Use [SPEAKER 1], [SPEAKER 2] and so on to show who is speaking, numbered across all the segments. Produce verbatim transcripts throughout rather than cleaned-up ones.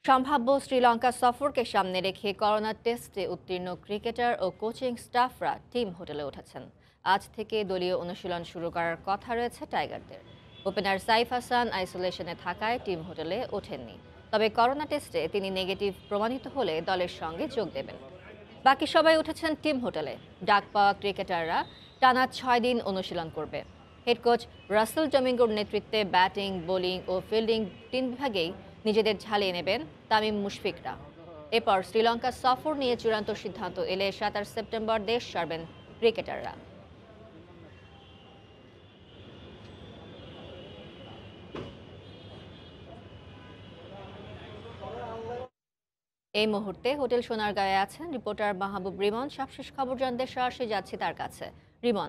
[SPEAKER 1] সম্ভাব্য শ্রীলঙ্কা সফরকে সামনে রেখে করোনা টেস্টে উত্তীর্ণ ক্রিকেটার ও কোচিং স্টাফরা টিম হোটেলে উঠেছেন। আজ থেকে দলীয় অনুশীলন শুরু করার কথা রয়েছে টাইগারদের। ওপেনার সাইফ হাসান আইসোলেশনে থাকায় টিম হোটেলে ওঠেননি, তবে করোনা টেস্টে তিনি নেগেটিভ প্রমাণিত হলে দলের সঙ্গে যোগ দেবেন। বাকি সবাই উঠেছেন টিম হোটেলে। ডাক পাওয়া ক্রিকেটাররা টানা ছয় দিন অনুশীলন করবে। হেড কোচ রাসেল ডমিঙ্গোর নেতৃত্বে ব্যাটিং, বোলিং ও ফিল্ডিং তিন বিভাগেই নিজেদের ঝালিয়ে নেবেন তামিম মুশফিকরা। এরপর শ্রীলঙ্কা সফর নিয়ে চূড়ান্ত সিদ্ধান্ত এলে সাতাশ সেপ্টেম্বর দেশ ছাড়বেন ক্রিকেটাররা। এই মুহূর্তে হোটেল সোনারগাঁয়ে আছেন রিপোর্টার মাহবুব রিমন। সবশেষ খবর জানতে সরাসরি যাচ্ছি তার কাছে। রিমন,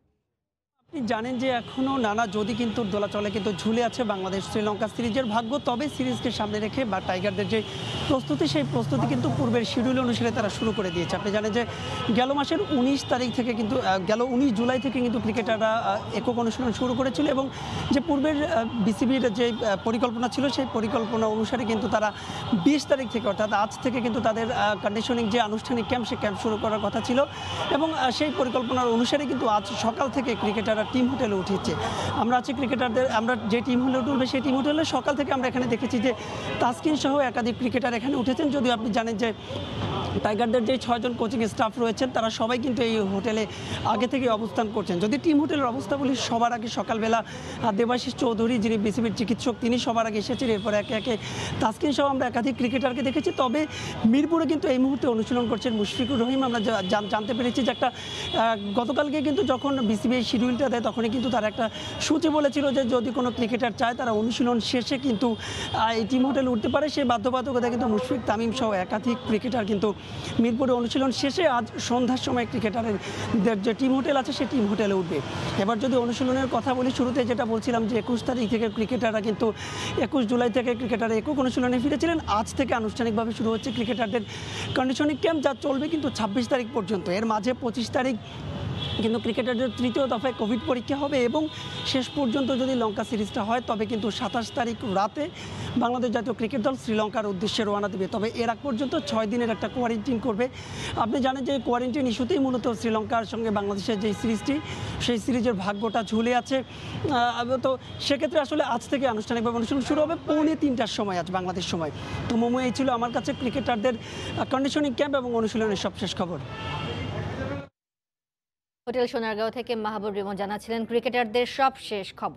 [SPEAKER 2] আপনি জানেন যে এখনো নানা যদি কিন্তু দোলাচলে কিন্তু ঝুলে আছে বাংলাদেশ শ্রীলঙ্কা সিরিজের ভাগ্য। তবে সিরিজকে সামনে রেখে বা টাইগারদের যে প্রস্তুতি, সেই প্রস্তুতি কিন্তু পূর্বের শিডিউল অনুসারে তারা শুরু করে দিয়েছে। আপনি জানেন যে গেল মাসের উনিশ তারিখ থেকে কিন্তু গেল উনিশ জুলাই থেকে কিন্তু ক্রিকেটাররা একক অনুশীলন শুরু করেছিল এবং যে পূর্বের বিসিবির যে পরিকল্পনা ছিল সেই পরিকল্পনা অনুসারে কিন্তু তারা বিশ তারিখ থেকে অর্থাৎ আজ থেকে কিন্তু তাদের কন্ডিশনিং যে আনুষ্ঠানিক ক্যাম্প সে ক্যাম্প শুরু করার কথা ছিল এবং সেই পরিকল্পনার অনুসারে কিন্তু আজ সকাল থেকে ক্রিকেটাররা টিম হোটেলে উঠেছে। আমরা আছি ক্রিকেটারদের, আমরা যে টিম হোটেলে উঠবে সেই টিম হোটেলে সকাল থেকে আমরা এখানে দেখেছি যে তাসকিন সহ একাধিক ক্রিকেটার এখানে উঠেছেন। যদিও আপনি জানেন যে টাইগারদের যে ছয়জন কোচিং স্টাফ রয়েছেন তারা সবাই কিন্তু এই হোটেলে আগে থেকে অবস্থান করছেন। যদি টিম হোটেলের অবস্থা বলি, সবার আগে সকালবেলা দেবাশিস চৌধুরী, যিনি বিসিবির চিকিৎসক, তিনি সবার আগে এসেছেন। এরপর একে একে তাসকিন সহ আমরা একাধিক ক্রিকেটারকে দেখেছি। তবে মিরপুরে কিন্তু এই মুহূর্তে অনুশীলন করছেন মুশফিকুর রহিম। আমরা জানতে পেরেছি যে একটা গতকালকে কিন্তু যখন বিসিবি এই শিডিউলটা দেয় তখনই কিন্তু তারা একটা সূচি বলেছিল যে যদি কোনো ক্রিকেটার চায় তারা অনুশীলন শেষে কিন্তু এই টিম হোটেলে উঠতে পারে। সেই বাধ্যবাধকতা কিন্তু মুশফিক, তামিম সহ একাধিক ক্রিকেটার কিন্তু মিরপুরে অনুশীলন শেষে আজ সন্ধ্যার সময় ক্রিকেটারের যে টিম হোটেল আছে সেই টিম হোটেলে উঠবে। এবার যদি অনুশীলনের কথা বলি, শুরুতে যেটা বলছিলাম যে একুশ তারিখ থেকে ক্রিকেটাররা কিন্তু একুশ জুলাই থেকে ক্রিকেটাররা একক অনুশীলনে ফিরেছিলেন। আজ থেকে আনুষ্ঠানিকভাবে শুরু হচ্ছে ক্রিকেটারদের কন্ডিশনিং ক্যাম্প, যা চলবে কিন্তু ছাব্বিশ তারিখ পর্যন্ত। এর মাঝে পঁচিশ তারিখ কিন্তু ক্রিকেটারদের তৃতীয় দফায় কোভিড পরীক্ষা হবে এবং শেষ পর্যন্ত যদি লঙ্কা সিরিজটা হয় তবে কিন্তু সাতাশ তারিখ রাতে বাংলাদেশ জাতীয় ক্রিকেট দল শ্রীলঙ্কার উদ্দেশ্যে রওনা দেবে। তবে এর আগ পর্যন্ত ছয় দিনের একটা কোয়ারেন্টিন করবে। আপনি জানেন যে কোয়ারেন্টিন ইস্যুতেই মূলত শ্রীলঙ্কার সঙ্গে বাংলাদেশের যে সিরিজটি, সেই সিরিজের ভাগ্যটা ঝুলে আছে। তো সেক্ষেত্রে আসলে আজ থেকে আনুষ্ঠানিকভাবে অনুশীলন শুরু হবে পৌনে তিনটার সময় আজ বাংলাদেশ সময়। তো মোমো এই ছিল আমার কাছে ক্রিকেটারদের কন্ডিশনিং ক্যাম্প এবং অনুশীলনের সবশেষ খবর।
[SPEAKER 1] হোটেল সোনারগাঁও থেকে মাহবুব রিমন জানাচ্ছিলেন ক্রিকেটারদের সব শেষ খবর।